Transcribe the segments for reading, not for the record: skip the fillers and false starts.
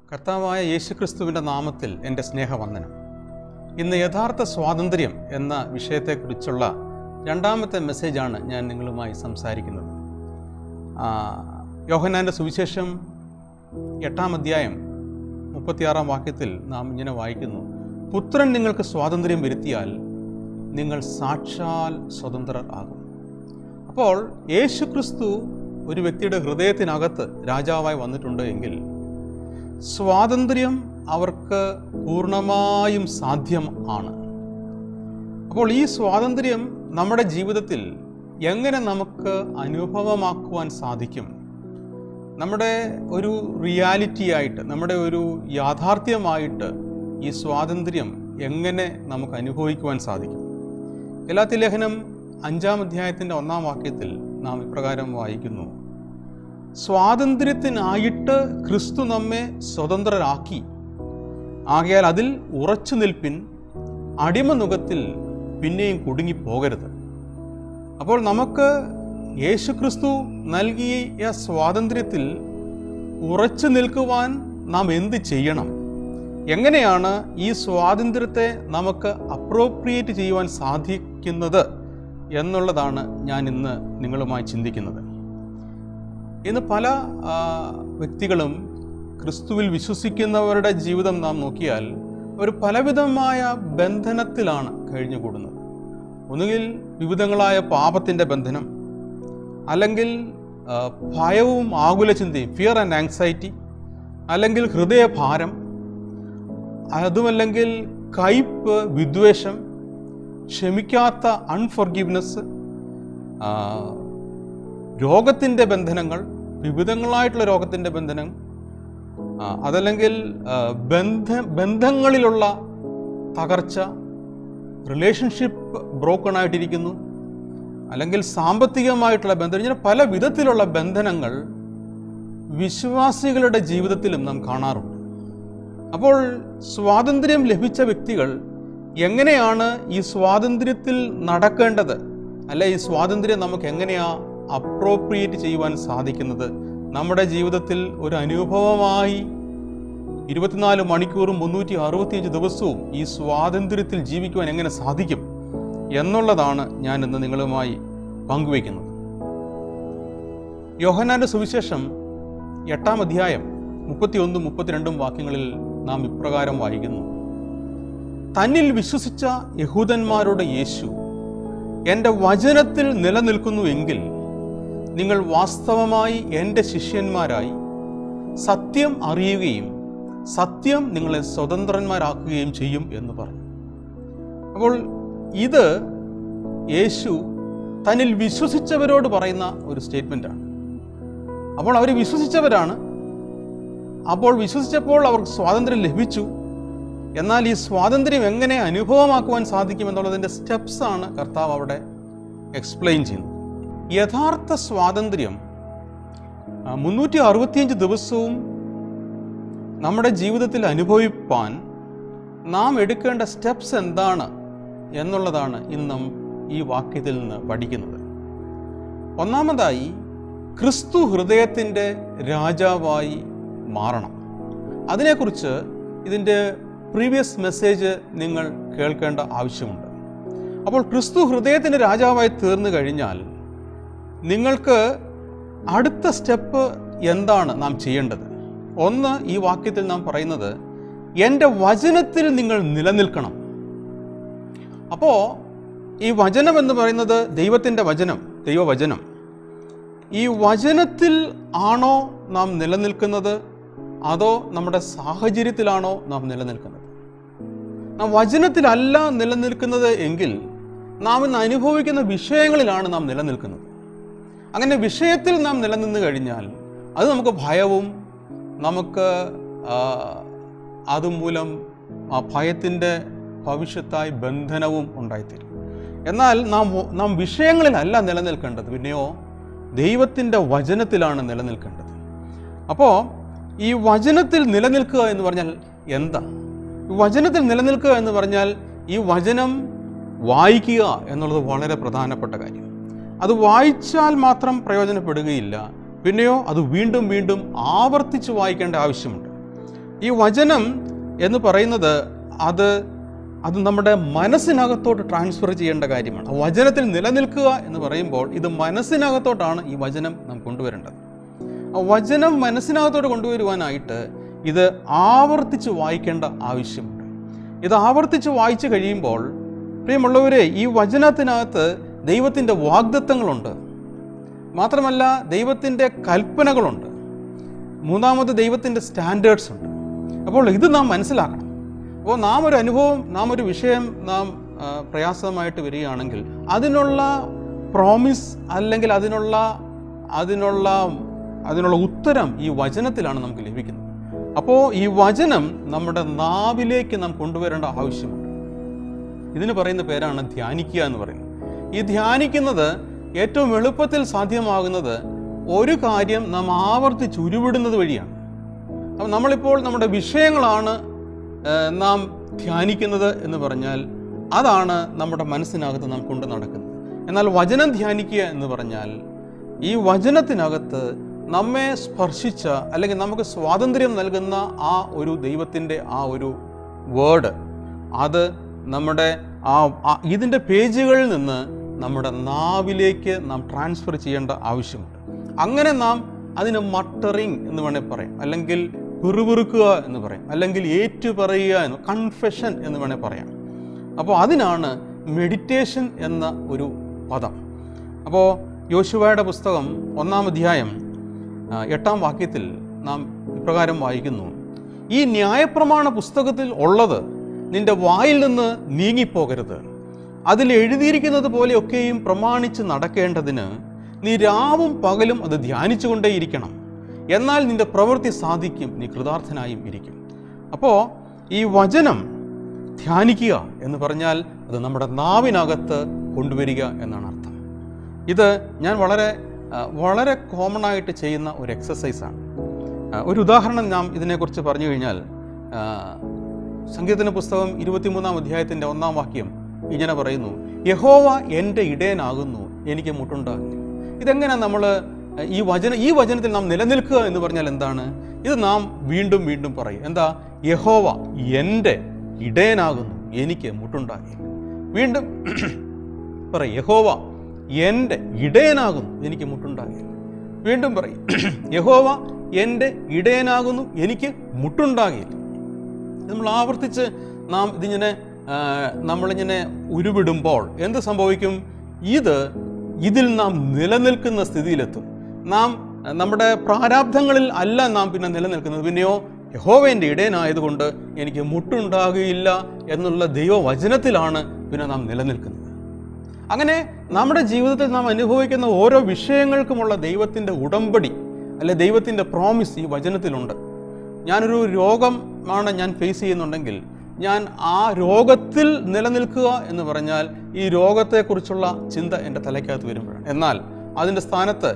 കർത്താവായ യേശുക്രിസ്തുവിൻ്റെ നാമത്തിൽ എൻ്റെ സ്നേഹവന്ദനം. ഇന്ന് യഥാർത്ഥ സ്വാതന്ത്ര്യം എന്ന വിഷയത്തെക്കുറിച്ചുള്ള രണ്ടാമത്തെ മെസ്സേജാണ് ഞാൻ നിങ്ങളുമായി സംസാരിക്കുന്നത്. യോഹന്നാൻ്റെ സുവിശേഷം 8-ാം അധ്യായം 36-ാം വാക്യത്തിൽ നാം ഇങ്ങനെ വായിക്കുന്നു: പുത്രൻ നിങ്ങൾക്ക് സ്വാതന്ത്ര്യം വരുത്തിയാൽ നിങ്ങൾ സാക്ഷാൽ സ്വതന്ത്രർ ആകും. അപ്പോൾ യേശുക്രിസ്തു ഒരു വ്യക്തിയുടെ ഹൃദയത്തിനകത്ത് രാജാവായി വന്നിട്ടുണ്ട് എങ്കിൽ സ്വാതന്ത്ര്യം അവർക്ക് പൂർണ്ണമായും സാധ്യം ആണ്. അപ്പോൾ ഈ സ്വാതന്ത്ര്യം നമ്മുടെ ജീവിതത്തിൽ എങ്ങനെ നമുക്ക് അനുഭവമാക്കുവാൻ സാധിക്കും? നമ്മുടെ ഒരു റിയാലിറ്റിയായിട്ട്, നമ്മുടെ ഒരു യാഥാർത്ഥ്യമായിട്ട് ഈ സ്വാതന്ത്ര്യം എങ്ങനെ നമുക്ക് അനുഭവിക്കുവാൻ സാധിക്കും? ഗലാത്യ ലേഖനം 5-ാം അധ്യായത്തിൻ്റെ 1-ാം വാക്യത്തിൽ നാം ഇപ്രകാരം വായിക്കുന്നു: സ്വാതന്ത്ര്യത്തിനായിട്ട് ക്രിസ്തു നമ്മെ സ്വതന്ത്രരാക്കി, ആകയാൽ അതിൽ ഉറച്ചു നിൽപ്പിൻ, അടിമനുഖത്തിൽ പിന്നെയും കുടുങ്ങിപ്പോകരുത്. അപ്പോൾ നമുക്ക് യേശുക്രിസ്തു നൽകിയ സ്വാതന്ത്ര്യത്തിൽ ഉറച്ചു നിൽക്കുവാൻ നാം എന്ത് ചെയ്യണം? എങ്ങനെയാണ് ഈ സ്വാതന്ത്ര്യത്തെ നമുക്ക് അപ്രോപ്രിയേറ്റ് ചെയ്യുവാൻ സാധിക്കുന്നത് എന്നുള്ളതാണ് ഞാൻ ഇന്ന് നിങ്ങളുമായി ചിന്തിക്കുന്നത്. ഇന്ന് പല വ്യക്തികളും ക്രിസ്തുവിൽ വിശ്വസിക്കുന്നവരുടെ ജീവിതം നാം നോക്കിയാൽ ഒരു പലവിധമായ ബന്ധനത്തിലാണ് കഴിഞ്ഞുകൂടുന്നത്. ഒന്നുകിൽ വിവിധങ്ങളായ പാപത്തിൻ്റെ ബന്ധനം, അല്ലെങ്കിൽ ഭയവും ആകുല ചിന്തയും, ഫിയർ ആൻഡ് ആങ്സൈറ്റി, അല്ലെങ്കിൽ ഹൃദയഭാരം, അതുമല്ലെങ്കിൽ കയ്പ്, വിദ്വേഷം, ക്ഷമിക്കാത്ത അൺഫോർഗിവ്നെസ്, രോഗത്തിൻ്റെ ബന്ധനങ്ങൾ, വിവിധങ്ങളായിട്ടുള്ള രോഗത്തിൻ്റെ ബന്ധനം, അതല്ലെങ്കിൽ ബന്ധങ്ങളിലുള്ള തകർച്ച, റിലേഷൻഷിപ്പ് ബ്രോക്കൺ ആയിട്ടിരിക്കുന്നു, അല്ലെങ്കിൽ സാമ്പത്തികമായിട്ടുള്ള ബന്ധനം, ഇങ്ങനെ പല വിധത്തിലുള്ള ബന്ധനങ്ങൾ വിശ്വാസികളുടെ ജീവിതത്തിലും നാം കാണാറുണ്ട്. അപ്പോൾ സ്വാതന്ത്ര്യം ലഭിച്ച വ്യക്തികൾ എങ്ങനെയാണ് ഈ സ്വാതന്ത്ര്യത്തിൽ നടക്കേണ്ടത്, അല്ലെ ഈ സ്വാതന്ത്ര്യം നമുക്ക് എങ്ങനെയാ അപ്രോപ്രിയേറ്റ് ചെയ്യുവാൻ സാധിക്കുന്നത്? നമ്മുടെ ജീവിതത്തിൽ ഒരു അനുഭവമായി 24 മണിക്കൂറും 365 ദിവസവും ഈ സ്വാതന്ത്ര്യത്തിൽ ജീവിക്കുവാൻ എങ്ങനെ സാധിക്കും എന്നുള്ളതാണ് ഞാൻ ഇന്ന് നിങ്ങളുമായി പങ്കുവയ്ക്കുന്നത്. യോഹന്നാന്റെ സുവിശേഷം 8-ാം അധ്യായം 31-32 വാക്യങ്ങളിൽ നാം ഇപ്രകാരം വായിക്കുന്നു: തന്നിൽ വിശ്വസിച്ച യഹൂദന്മാരുടെ യേശു എൻ്റെ വചനത്തിൽ നിലനിൽക്കുന്നുവെങ്കിൽ നിങ്ങൾ വാസ്തവമായി എൻ്റെ ശിഷ്യന്മാരായി സത്യം അറിയുകയും സത്യം നിങ്ങളെ സ്വതന്ത്രന്മാരാക്കുകയും ചെയ്യും എന്ന് പറഞ്ഞു. അപ്പോൾ ഇത് യേശു തന്നിൽ വിശ്വസിച്ചവരോട് പറയുന്ന ഒരു സ്റ്റേറ്റ്മെൻറ്റാണ്. അപ്പോൾ അവർ വിശ്വസിച്ചവരാണ്. അപ്പോൾ വിശ്വസിച്ചപ്പോൾ അവർക്ക് സ്വാതന്ത്ര്യം ലഭിച്ചു. എന്നാൽ ഈ സ്വാതന്ത്ര്യം എങ്ങനെ അനുഭവമാക്കുവാൻ സാധിക്കും എന്നുള്ളതിൻ്റെ സ്റ്റെപ്സാണ് കർത്താവ് അവിടെ എക്സ്പ്ലെയിൻ ചെയ്യുന്നത്. യഥാർത്ഥ സ്വാതന്ത്ര്യം 365 ദിവസവും നമ്മുടെ ജീവിതത്തിൽ അനുഭവിപ്പാൻ നാം എടുക്കേണ്ട സ്റ്റെപ്സ് എന്താണ് എന്നുള്ളതാണ് ഇന്നും ഈ വാക്യത്തിൽ നിന്ന് പഠിക്കുന്നത്. ഒന്നാമതായി, ക്രിസ്തു ഹൃദയത്തിൻ്റെ രാജാവായി മാറണം. അതിനെക്കുറിച്ച് ഇതിൻ്റെ പ്രീവിയസ് മെസ്സേജ് നിങ്ങൾ കേൾക്കേണ്ട ആവശ്യമുണ്ട്. അപ്പോൾ ക്രിസ്തു ഹൃദയത്തിൻ്റെ രാജാവായി തീർന്നു കഴിഞ്ഞാൽ നിങ്ങൾക്ക് അടുത്ത സ്റ്റെപ്പ് എന്താണ് നാം ചെയ്യേണ്ടത്? ഒന്ന്, ഈ വാക്യത്തിൽ നാം പറയുന്നത് എൻ്റെ വചനത്തിൽ നിങ്ങൾ നിലനിൽക്കണം. അപ്പോൾ ഈ വചനം എന്ന് പറയുന്നത് ദൈവത്തിൻ്റെ വചനം, ദൈവവചനം. ഈ വചനത്തിൽ ആണോ നാം നിലനിൽക്കുന്നത്, അതോ നമ്മുടെ സാഹചര്യത്തിലാണോ നാം നിലനിൽക്കുന്നത്? നാം വചനത്തിലല്ല നിലനിൽക്കുന്നത് എങ്കിൽ നാം ഇന്ന് അനുഭവിക്കുന്ന വിഷയങ്ങളിലാണ് നാം നിലനിൽക്കുന്നത്. അങ്ങനെ വിഷയത്തിൽ നാം നിലനിന്ന് കഴിഞ്ഞാൽ അത് നമുക്ക് ഭയവും, നമുക്ക് അതുമൂലം ആ ഭയത്തിൻ്റെ ഭവിഷ്യത്തായി ബന്ധനവും ഉണ്ടായിത്തീരും. എന്നാൽ നാം വിഷയങ്ങളിലല്ല നിലനിൽക്കേണ്ടത്, പിന്നെയോ ദൈവത്തിൻ്റെ വചനത്തിലാണ് നിലനിൽക്കേണ്ടത്. അപ്പോൾ ഈ വചനത്തിൽ നിലനിൽക്കുക എന്ന് പറഞ്ഞാൽ എന്താ? വചനത്തിൽ നിലനിൽക്കുക എന്ന് പറഞ്ഞാൽ ഈ വചനം വായിക്കുക എന്നുള്ളത് വളരെ പ്രധാനപ്പെട്ട കാര്യം. അത് വായിച്ചാൽ മാത്രം പ്രയോജനപ്പെടുകയില്ല, പിന്നെയോ അത് വീണ്ടും വീണ്ടും ആവർത്തിച്ച് വായിക്കേണ്ട ആവശ്യമുണ്ട്. ഈ വചനം എന്ന് പറയുന്നത് അത് നമ്മുടെ മനസ്സിനകത്തോട്ട് ട്രാൻസ്ഫർ ചെയ്യേണ്ട കാര്യമാണ്. വചനത്തിൽ നിലനിൽക്കുക എന്ന് പറയുമ്പോൾ ഇത് മനസ്സിനകത്തോട്ടാണ് ഈ വചനം നാം കൊണ്ടുവരേണ്ടത്. വചനം മനസ്സിനകത്തോട്ട് കൊണ്ടുവരുവാനായിട്ട് ഇത് ആവർത്തിച്ച് വായിക്കേണ്ട ആവശ്യമുണ്ട്. ഇത് ആവർത്തിച്ച് വായിച്ചു കഴിയുമ്പോൾ പ്രിയമുള്ളവരെ, ഈ വചനത്തിനകത്ത് ദൈവത്തിൻ്റെ വാഗ്ദത്തങ്ങളുണ്ട്, മാത്രമല്ല ദൈവത്തിൻ്റെ കൽപ്പനകളുണ്ട്, മൂന്നാമത് ദൈവത്തിൻ്റെ സ്റ്റാൻഡേർഡ്സ് ഉണ്ട്. അപ്പോൾ ഇത് നാം മനസ്സിലാക്കണം. അപ്പോൾ നാം ഒരു അനുഭവം, നാം ഒരു വിഷയം നാം പ്രയാസമായിട്ട് വരികയാണെങ്കിൽ അതിനുള്ള പ്രോമിസ് അല്ലെങ്കിൽ അതിനുള്ള ഉത്തരം ഈ വചനത്തിലാണ് നമുക്ക് ലഭിക്കുന്നത്. അപ്പോൾ ഈ വചനം നമ്മുടെ നാവിലേക്ക് നാം കൊണ്ടുവരേണ്ട ആവശ്യമുണ്ട്. ഇതിന് പറയുന്ന പേരാണ് ധ്യാനിക്കുക എന്ന് പറയുന്നത്. ഈ ധ്യാനിക്കുന്നത് ഏറ്റവും എളുപ്പത്തിൽ സാധ്യമാകുന്നത് ഒരു കാര്യം നാം ആവർത്തിച്ച് ഉരുവിടുന്നത് വഴിയാണ്. അപ്പം നമ്മളിപ്പോൾ നമ്മുടെ വിഷയങ്ങളാണ് നാം ധ്യാനിക്കുന്നത് എന്ന് പറഞ്ഞാൽ അതാണ് നമ്മുടെ മനസ്സിനകത്ത് നാം കൊണ്ട് നടക്കുന്നത്. എന്നാൽ വചനം ധ്യാനിക്കുക എന്ന് പറഞ്ഞാൽ ഈ വചനത്തിനകത്ത് നമ്മെ സ്പർശിച്ച അല്ലെങ്കിൽ നമുക്ക് സ്വാതന്ത്ര്യം നൽകുന്ന ആ ഒരു ദൈവത്തിൻ്റെ ആ ഒരു വേർഡ്, അത് നമ്മുടെ ഇതിൻ്റെ പേജുകളിൽ നിന്ന് നമ്മുടെ നാവിലേക്ക് നാം ട്രാൻസ്ഫർ ചെയ്യേണ്ട ആവശ്യമുണ്ട്. അങ്ങനെ നാം അതിന് മട്ടറിങ് എന്ന് വേണേൽ പറയാം, അല്ലെങ്കിൽ പിറുപിറുക്കുക എന്ന് പറയും, അല്ലെങ്കിൽ ഏറ്റുപറയുക എന്ന്, കൺഫെഷൻ എന്ന് വേണേൽ പറയാം. അപ്പോൾ അതിനാണ് മെഡിറ്റേഷൻ എന്ന ഒരു പദം. അപ്പോൾ യോശുവയുടെ പുസ്തകം 1-ാം അധ്യായം 8-ാം വാക്യത്തിൽ നാം ഇപ്രകാരം വായിക്കുന്നു: ഈ ന്യായപ്രമാണ പുസ്തകത്തിൽ ഉള്ളത് നിന്റെ വായിൽ നിന്ന് നീങ്ങിപ്പോകരുത്. അതിൽ എഴുതിയിരിക്കുന്നത് പോലെയൊക്കെയും പ്രമാണിച്ച് നടക്കേണ്ടതിന് നീ രാവും പകലും അത് ധ്യാനിച്ചുകൊണ്ടേയിരിക്കണം. എന്നാൽ നിന്റെ പ്രവൃത്തി സാധിക്കും, നീ കൃതാർത്ഥനായും ഇരിക്കും. അപ്പോൾ ഈ വചനം ധ്യാനിക്കുക എന്ന് പറഞ്ഞാൽ അത് നമ്മുടെ നാവിനകത്ത് കൊണ്ടുവരിക എന്നാണ് അർത്ഥം. ഇത് ഞാൻ വളരെ കോമൺ ആയിട്ട് ചെയ്യുന്ന ഒരു എക്സസൈസാണ്. ഒരു ഉദാഹരണം നാം ഇതിനെക്കുറിച്ച് പറഞ്ഞു കഴിഞ്ഞാൽ, സങ്കീർത്തന പുസ്തകം 23-ാം അധ്യായത്തിൻ്റെ 1-ാം വാക്യം ഇങ്ങനെ പറയുന്നു: യഹോവ എൻ്റെ ഇടയനാകുന്നു, എനിക്ക് മുട്ടുണ്ടാകില്ല. ഇതെങ്ങനെ നമ്മൾ ഈ വചനത്തിൽ നാം നിലനിൽക്കുക എന്ന് പറഞ്ഞാൽ എന്താണ്? ഇത് നാം വീണ്ടും വീണ്ടും പറയും. എന്താ? യഹോവ എൻ്റെ ഇടയനാകുന്നു, എനിക്ക് മുട്ടുണ്ടാകില്ല. വീണ്ടും പറയും, യഹോവ എൻ്റെ ഇടയനാകുന്നു, എനിക്ക് മുട്ടുണ്ടാകില്ല. വീണ്ടും പറയും, യഹോവ എൻ്റെ ഇടയനാകുന്നു, എനിക്ക് മുട്ടുണ്ടാകില്ല. നമ്മൾ ആവർത്തിച്ച് നാം നമ്മളിങ്ങനെ ഉരുവിടുമ്പോൾ എന്ത് സംഭവിക്കും? ഇതിൽ നാം നിലനിൽക്കുന്ന സ്ഥിതിയിലെത്തും. നാം നമ്മുടെ പ്രാരാബ്ധങ്ങളിൽ അല്ല നാം പിന്നെ നിലനിൽക്കുന്നത്, പിന്നെയോ യഹോവ എൻ്റെ ഇടയനായതുകൊണ്ട് എനിക്ക് മുട്ടുണ്ടാകുകയില്ല എന്നുള്ള ദൈവവചനത്തിലാണ് പിന്നെ നാം നിലനിൽക്കുന്നത്. അങ്ങനെ നമ്മുടെ ജീവിതത്തിൽ നാം അനുഭവിക്കുന്ന ഓരോ വിഷയങ്ങൾക്കുമുള്ള ദൈവത്തിൻ്റെ ഉടമ്പടി അല്ലെ ദൈവത്തിൻ്റെ പ്രോമിസ് ഈ വചനത്തിലുണ്ട്. ഞാനൊരു രോഗമാണ് ഞാൻ ഫേസ് ചെയ്യുന്നുണ്ടെങ്കിൽ ഞാൻ ആ രോഗത്തിൽ നിലനിൽക്കുക എന്ന് പറഞ്ഞാൽ ഈ രോഗത്തെക്കുറിച്ചുള്ള ചിന്ത എൻ്റെ തലയ്ക്കകത്ത് വരുമ്പോഴാണ്. എന്നാൽ അതിൻ്റെ സ്ഥാനത്ത്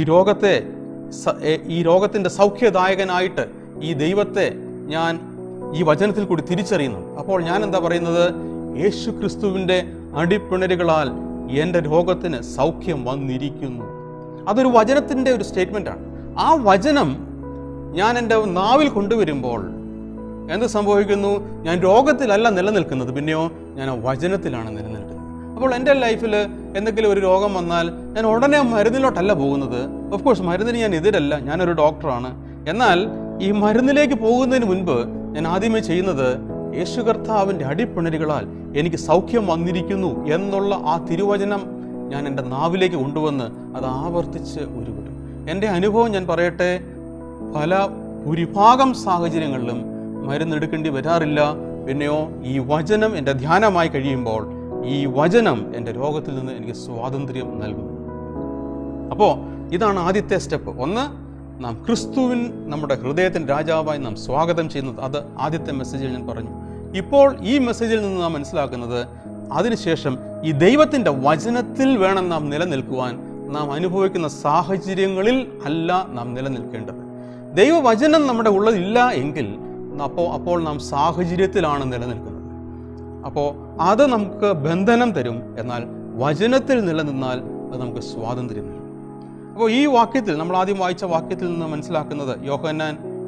ഈ രോഗത്തിൻ്റെ സൗഖ്യദായകനായിട്ട് ഈ ദൈവത്തെ ഞാൻ ഈ വചനത്തിൽ കൂടി തിരിച്ചറിയുന്നു. അപ്പോൾ ഞാൻ എന്താ പറയുന്നത്? യേശു ക്രിസ്തുവിൻ്റെ അടിപ്പിണരുകളാൽ എൻ്റെ രോഗത്തിന് സൗഖ്യം വന്നിരിക്കുന്നു. അതൊരു വചനത്തിൻ്റെ ഒരു സ്റ്റേറ്റ്മെൻറ്റാണ്. ആ വചനം ഞാൻ എൻ്റെ നാവിൽ കൊണ്ടുവരുമ്പോൾ എന്ത് സംഭവിക്കുന്നു? ഞാൻ രോഗത്തിലല്ല നിലനിൽക്കുന്നത്, പിന്നെയോ ഞാൻ ആ വചനത്തിലാണ് നിലനിൽക്കുന്നത്. അപ്പോൾ എൻ്റെ ലൈഫിൽ എന്തെങ്കിലും ഒരു രോഗം വന്നാൽ ഞാൻ ഉടനെ മരുന്നിലോട്ടല്ല പോകുന്നത്. ഓഫ് കോഴ്സ് മരുന്നിന് ഞാൻ എതിരല്ല, ഞാനൊരു ഡോക്ടറാണ്. എന്നാൽ ഈ മരുന്നിലേക്ക് പോകുന്നതിന് മുൻപ് ഞാൻ ആദ്യമേ ചെയ്യുന്നത് യേശു കർത്താവിൻ്റെ അടിപ്പിണരുകളാൽ എനിക്ക് സൗഖ്യം വന്നിരിക്കുന്നു എന്നുള്ള ആ തിരുവചനം ഞാൻ എൻ്റെ നാവിലേക്ക് കൊണ്ടുവന്ന് അത് ആവർത്തിച്ച് ഉരുവിടും. എൻ്റെ അനുഭവം ഞാൻ പറയട്ടെ, ഭൂരിഭാഗം സാഹചര്യങ്ങളിലും മരുന്നെടുക്കേണ്ടി വരാറില്ല. പിന്നെയോ ഈ വചനം എൻ്റെ ധ്യാനമായി കഴിയുമ്പോൾ ഈ വചനം എൻ്റെ രോഗത്തിൽ നിന്ന് എനിക്ക് സ്വാതന്ത്ര്യം നൽകുന്നു. അപ്പോൾ ഇതാണ് ആദ്യത്തെ സ്റ്റെപ്പ്. ഒന്ന്, നാം ക്രിസ്തുവിൻ നമ്മുടെ ഹൃദയത്തിൻ്റെ രാജാവായി നാം സ്വാഗതം ചെയ്യുന്നത്. അത് ആദ്യത്തെ മെസ്സേജിൽ ഞാൻ പറഞ്ഞു. ഇപ്പോൾ ഈ മെസ്സേജിൽ നിന്ന് നാം മനസ്സിലാക്കുന്നത്, അതിനുശേഷം ഈ ദൈവത്തിൻ്റെ വചനത്തിൽ വേണം നാം നിലനിൽക്കുവാൻ. നാം അനുഭവിക്കുന്ന സാഹചര്യങ്ങളിൽ അല്ല നാം നിലനിൽക്കേണ്ടത്. ദൈവവചനം നമ്മുടെ ഉള്ളതില്ല എങ്കിൽ അപ്പോൾ നാം സാഹചര്യത്തിലാണ് നിലനിൽക്കുന്നത്. അപ്പോൾ അത് നമുക്ക് ബന്ധനം തരും. എന്നാൽ വചനത്തിൽ നിലനിന്നാൽ അത് നമുക്ക് സ്വാതന്ത്ര്യം തരും. അപ്പോൾ ഈ വാക്യത്തിൽ, നമ്മൾ ആദ്യം വായിച്ച വാക്യത്തിൽ നിന്ന് മനസ്സിലാക്കുന്നത്, യോഹന്നാൻ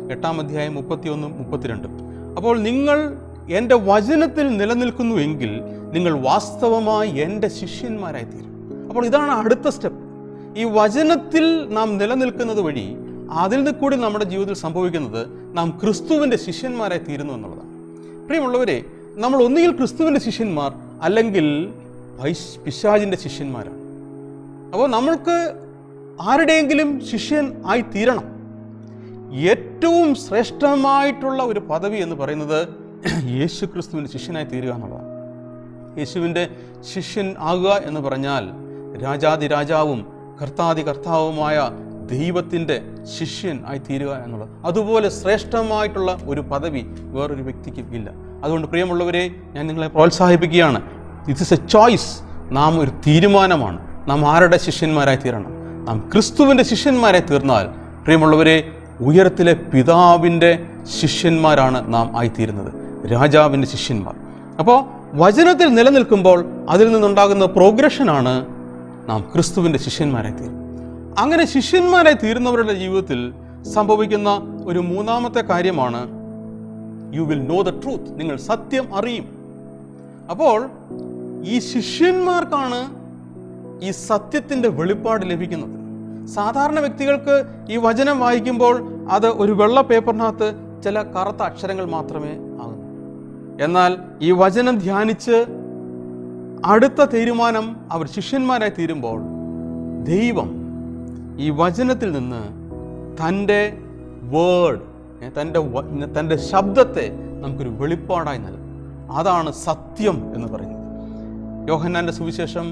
8-ാം അധ്യായം 31-32. അപ്പോൾ നിങ്ങൾ എൻ്റെ വചനത്തിൽ നിലനിൽക്കുന്നുവെങ്കിൽ നിങ്ങൾ വാസ്തവമായി എൻ്റെ ശിഷ്യന്മാരായി തീരും. അപ്പോൾ ഇതാണ് അടുത്ത സ്റ്റെപ്പ്. ഈ വചനത്തിൽ നാം നിലനിൽക്കുന്നത് വഴി അതിൽ നിന്ന് കൂടി നമ്മുടെ ജീവിതത്തിൽ സംഭവിക്കുന്നത് നാം ക്രിസ്തുവിൻ്റെ ശിഷ്യന്മാരായി തീരുന്നു എന്നുള്ളതാണ്. പ്രിയമുള്ളവരെ, നമ്മൾ ഒന്നുകിൽ ക്രിസ്തുവിൻ്റെ ശിഷ്യന്മാർ അല്ലെങ്കിൽ പിശാചിൻ്റെ ശിഷ്യന്മാരാണ്. അപ്പോൾ നമ്മൾക്ക് ആരുടെയെങ്കിലും ശിഷ്യൻ ആയി തീരണം. ഏറ്റവും ശ്രേഷ്ഠമായിട്ടുള്ള ഒരു പദവി എന്ന് പറയുന്നത് യേശു ക്രിസ്തുവിൻ്റെ ശിഷ്യനായി തീരുക എന്നുള്ളതാണ്. യേശുവിൻ്റെ ശിഷ്യൻ ആകുക എന്ന് പറഞ്ഞാൽ രാജാതി രാജാവും കർത്താതി കർത്താവുമായ ദൈവത്തിൻ്റെ ശിഷ്യൻ ആയി തീരുക എന്നുള്ളത്. അതുപോലെ ശ്രേഷ്ഠമായിട്ടുള്ള ഒരു പദവി വേറൊരു വ്യക്തിക്കും ഇല്ല. അതുകൊണ്ട് പ്രിയമുള്ളവരെ, ഞാൻ നിങ്ങളെ പ്രോത്സാഹിപ്പിക്കുകയാണ്. It is a choice. നാം ഒരു തീരുമാനമാണ്. നാം ആരുടെ ശിഷ്യന്മാരായി തീരണം? നാം ക്രിസ്തുവിൻ്റെ ശിഷ്യന്മാരായി തീർന്നാൽ പ്രിയമുള്ളവരെ, ഉയരത്തിലെ പിതാവിൻ്റെ ശിഷ്യന്മാരാണ് നാം ആയിത്തീരുന്നത്, രാജാവിൻ്റെ ശിഷ്യന്മാർ. അപ്പോൾ വചനത്തിൽ നിലനിൽക്കുമ്പോൾ അതിൽ നിന്നുണ്ടാകുന്ന പ്രോഗ്രഷനാണ് നാം ക്രിസ്തുവിൻ്റെ ശിഷ്യന്മാരായി തീരും. അങ്ങനെ ശിഷ്യന്മാരായി തീരുന്നവരുടെ ജീവിതത്തിൽ സംഭവിക്കുന്ന ഒരു മൂന്നാമത്തെ കാര്യമാണ് you will know the truth. നിങ്ങൾ സത്യം അറിയും. അപ്പോൾ ഈ ശിഷ്യന്മാർക്കാണ് ഈ സത്യത്തിൻ്റെ വെളിപ്പാട് ലഭിക്കുന്നത്. സാധാരണ വ്യക്തികൾക്ക് ഈ വചനം വായിക്കുമ്പോൾ അത് ഒരു വെള്ള പേപ്പറിനകത്ത് ചില കറുത്ത അക്ഷരങ്ങൾ മാത്രമേ ആകുന്നു. എന്നാൽ ഈ വചനം ധ്യാനിച്ച് അടുത്ത തീരുമാനം അവർ ശിഷ്യന്മാരായി തീരുമ്പോൾ ദൈവം ഈ വചനത്തിൽ നിന്ന് തൻ്റെ വേർഡ്, തൻ്റെ ശബ്ദത്തെ നമുക്കൊരു വെളിപ്പാടായി നൽകും. അതാണ് സത്യം എന്ന് പറയുന്നത്. യോഹന്നാൻ്റെ സുവിശേഷം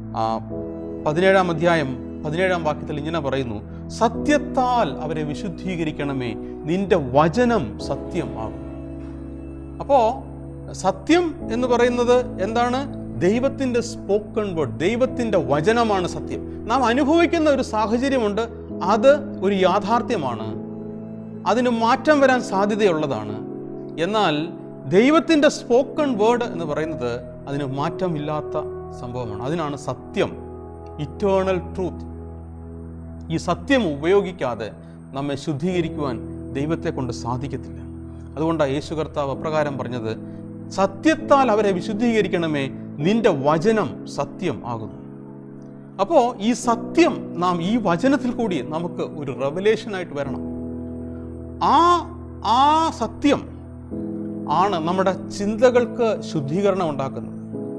17-ാം അധ്യായം 17-ാം വാക്യത്തിൽ ഇങ്ങനെ പറയുന്നു, സത്യത്താൽ അവരെ വിശുദ്ധീകരിക്കണമേ, നിന്റെ വചനം സത്യം ആകും. അപ്പോൾ സത്യം എന്ന് പറയുന്നത് എന്താണ്? ദൈവത്തിൻ്റെ സ്പോക്കൺ വേർഡ്, ദൈവത്തിൻ്റെ വചനമാണ് സത്യം. നാം അനുഭവിക്കുന്ന ഒരു സാഹചര്യമുണ്ട്, അത് ഒരു യാഥാർത്ഥ്യമാണ്, അതിന് മാറ്റം വരാൻ സാധ്യതയുള്ളതാണ്. എന്നാൽ ദൈവത്തിൻ്റെ സ്പോക്കൺ വേർഡ് എന്ന് പറയുന്നത് അതിന് മാറ്റമില്ലാത്ത സംഭവമാണ്. അതിനാണ് സത്യം, ഇറ്റേണൽ ട്രൂത്ത്. ഈ സത്യം ഉപയോഗിക്കാതെ നമ്മെ ശുദ്ധീകരിക്കുവാൻ ദൈവത്തെ കൊണ്ട് സാധിക്കത്തില്ല. അതുകൊണ്ടാണ് യേശു കർത്താവ് അപ്രകാരം പറഞ്ഞത്, സത്യത്താൽ അവരെ വിശുദ്ധീകരിക്കണമേ, നിന്റെ വചനം സത്യം ആകുന്നു. അപ്പോൾ ഈ സത്യം നാം ഈ വചനത്തിൽ കൂടി നമുക്ക് ഒരു റെവലേഷനായിട്ട് വരണം. ആ സത്യം ആണ് നമ്മുടെ ചിന്തകൾക്ക് ശുദ്ധീകരണം ഉണ്ടാക്കുന്നത്.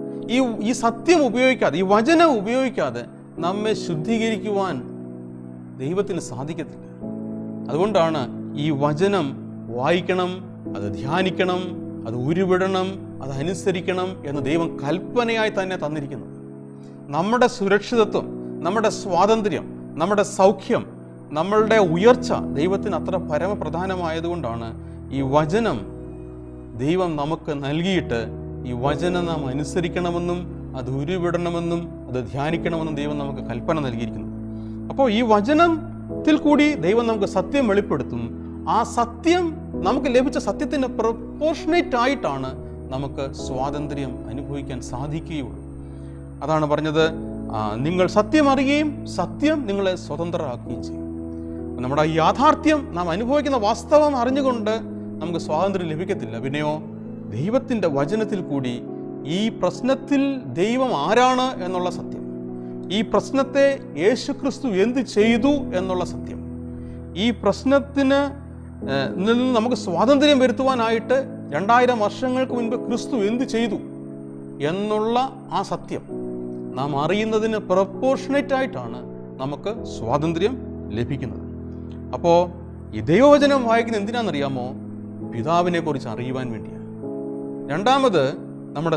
ഈ സത്യം ഉപയോഗിക്കാതെ, ഈ വചനം ഉപയോഗിക്കാതെ നമ്മെ ശുദ്ധീകരിക്കുവാൻ ദൈവത്തിന് സാധിക്കത്തില്ല. അതുകൊണ്ടാണ് ഈ വചനം വായിക്കണം, അത് ധ്യാനിക്കണം, അത് ഉരുവിടണം, അത് അനുസരിക്കണം എന്ന് ദൈവം കൽപ്പനയായി തന്നെ തന്നിരിക്കുന്നത്. നമ്മുടെ സുരക്ഷിതത്വം, നമ്മുടെ സ്വാതന്ത്ര്യം, നമ്മുടെ സൗഖ്യം, നമ്മളുടെ ഉയർച്ച ദൈവത്തിന് അത്ര പരമപ്രധാനമായതുകൊണ്ടാണ് ഈ വചനം ദൈവം നമുക്ക് നൽകിയിട്ട് ഈ വചനം നാം അനുസരിക്കണമെന്നും അത് ഉരുവിടണമെന്നും അത് ധ്യാനിക്കണമെന്നും ദൈവം നമുക്ക് കൽപ്പന നൽകിയിരിക്കുന്നു. അപ്പോൾ ഈ വചനത്തിൽ കൂടി ദൈവം നമുക്ക് സത്യം വെളിപ്പെടുത്തും. ആ സത്യം, നമുക്ക് ലഭിച്ച സത്യത്തിന് പ്രൊപ്പോർഷനേറ്റ് ആയിട്ടാണ് നമുക്ക് സ്വാതന്ത്ര്യം അനുഭവിക്കാൻ സാധിക്കുകയുള്ളൂ. അതാണ് പറഞ്ഞത്, നിങ്ങൾ സത്യം അറിയുകയും സത്യം നിങ്ങളെ സ്വതന്ത്രരാക്കുകയും ചെയ്യും. നമ്മുടെ യാഥാർത്ഥ്യം, നാം അനുഭവിക്കുന്ന വാസ്തവം അറിഞ്ഞുകൊണ്ട് നമുക്ക് സ്വാതന്ത്ര്യം ലഭിക്കത്തില്ല. പിന്നെയോ ദൈവത്തിൻ്റെ വചനത്തിൽ കൂടി ഈ പ്രശ്നത്തിൽ ദൈവം ആരാണ് എന്നുള്ള സത്യം, ഈ പ്രശ്നത്തെ യേശുക്രിസ്തു എന്ത് ചെയ്തു എന്നുള്ള സത്യം, ഈ പ്രശ്നത്തിന് നിന്ന് നമുക്ക് സ്വാതന്ത്ര്യം വരുത്തുവാനായിട്ട് 2000 വർഷങ്ങൾക്ക് മുൻപ് ക്രിസ്തു എന്ത് ചെയ്തു എന്നുള്ള ആ സത്യം നാം അറിയുന്നതിന് പ്രൊപ്പോർഷനേറ്റ് ആയിട്ടാണ് നമുക്ക് സ്വാതന്ത്ര്യം ലഭിക്കുന്നത്. അപ്പോൾ ഈ ദൈവവചനം വായിക്കുന്നത് എന്തിനാണെന്നറിയാമോ? പിതാവിനെ കുറിച്ച് അറിയുവാൻ വേണ്ടിയാണ്. രണ്ടാമത്, നമ്മുടെ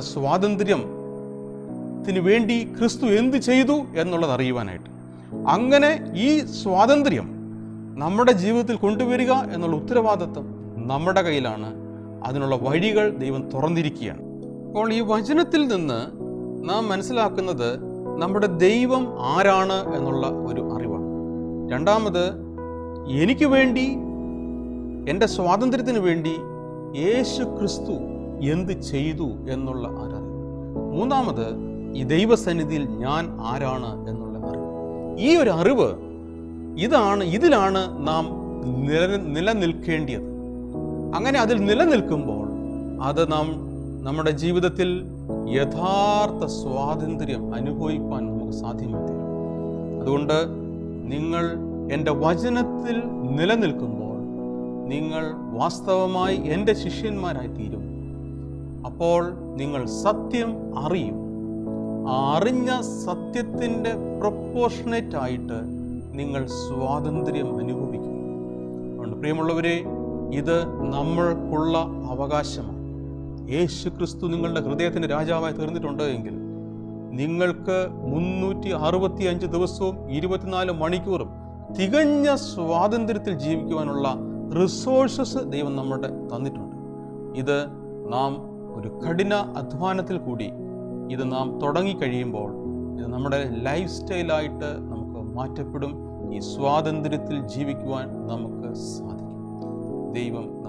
സ്വാതന്ത്ര്യത്തിന് വേണ്ടി ക്രിസ്തു എന്ത് ചെയ്തു എന്നുള്ളത് അറിയുവാനായിട്ട്. അങ്ങനെ ഈ സ്വാതന്ത്ര്യം നമ്മുടെ ജീവിതത്തിൽ കൊണ്ടുവരിക എന്നുള്ള ഉത്തരവാദിത്വം നമ്മുടെ കയ്യിലാണ്. അതിനുള്ള വഴികൾ ദൈവം തുറന്നിരിക്കുകയാണ്. അപ്പോൾ ഈ വചനത്തിൽ നിന്ന് നാം മനസ്സിലാക്കുന്നത് നമ്മുടെ ദൈവം ആരാണ് എന്നുള്ള ഒരു അറിവാണ്. രണ്ടാമത്, എനിക്ക് വേണ്ടി, എൻ്റെ സ്വാതന്ത്ര്യത്തിന് വേണ്ടി യേശു ക്രിസ്തു എന്ത് ചെയ്തു എന്നുള്ള അറിവ്. മൂന്നാമത്, ഈ ദൈവസന്നിധിയിൽ ഞാൻ ആരാണ് എന്നുള്ള അറിവ്. ഈ ഒരു അറിവ് ഇതിലാണ് നാം നിലനിൽക്കേണ്ടത്. അങ്ങനെ അതിൽ നിലനിൽക്കുമ്പോൾ അത് നമ്മുടെ ജീവിതത്തിൽ യഥാർത്ഥ സ്വാതന്ത്ര്യം അനുഭവിക്കാൻ നമുക്ക് സാധ്യമായി തീരും. അതുകൊണ്ട് നിങ്ങൾ എൻ്റെ വചനത്തിൽ നിലനിൽക്കുമ്പോൾ നിങ്ങൾ വാസ്തവമായി എൻ്റെ ശിഷ്യന്മാരായി തീരും. അപ്പോൾ നിങ്ങൾ സത്യം അറിയും. അറിഞ്ഞ സത്യത്തിൻ്റെ പ്രൊപ്പോർഷനേറ്റ് ആയിട്ട് നിങ്ങൾ സ്വാതന്ത്ര്യം അനുഭവിക്കും. അതുകൊണ്ട് പ്രിയമുള്ളവരെ, ഇത് നമ്മൾക്കുള്ള അവകാശമാണ്. യേശു ക്രിസ്തു നിങ്ങളുടെ ഹൃദയത്തിൻ്റെ രാജാവായി തീർന്നിട്ടുണ്ട് എങ്കിൽ നിങ്ങൾക്ക് 365 ദിവസവും 24 മണിക്കൂറും തികഞ്ഞ സ്വാതന്ത്ര്യത്തിൽ ജീവിക്കുവാനുള്ള റിസോഴ്സസ് ദൈവം നമ്മുടെ തന്നിട്ടുണ്ട്. ഇത് നാം ഒരു കഠിന അധ്വാനത്തിൽ കൂടി ഇത് നാം തുടങ്ങിക്കഴിയുമ്പോൾ ഇത് നമ്മുടെ ലൈഫ് സ്റ്റൈലായിട്ട് നമുക്ക് മാറ്റപ്പെടും. ഈ സ്വാതന്ത്ര്യത്തിൽ ജീവിക്കുവാൻ നമുക്ക് സാധിക്കും. ദൈവം